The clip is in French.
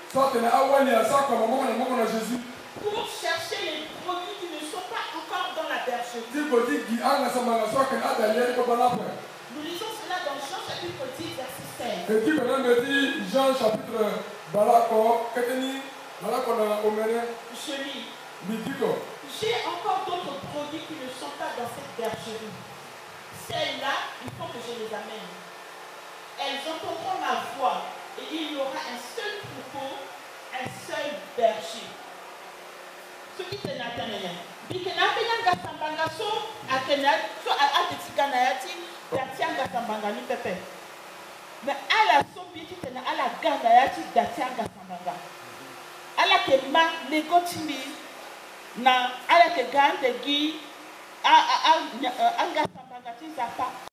pour chercher les produits qui ne sont pas encore dans la bergerie. Nous lisons cela dans Jean chapitre 10, verset 16. Jean chapitre Je lis. J'ai encore d'autres produits qui ne sont pas dans cette bergerie. Celles-là, il faut que je les amène. Elles entendront ma voix et il y aura un seul troupeau, un seul berger. Ce qui est Nathanaël. Mais à la sombi qui est à la gandayati d'Atianga Sambanga. À la kema négotimi na à la que gande gi à Anga Sambanga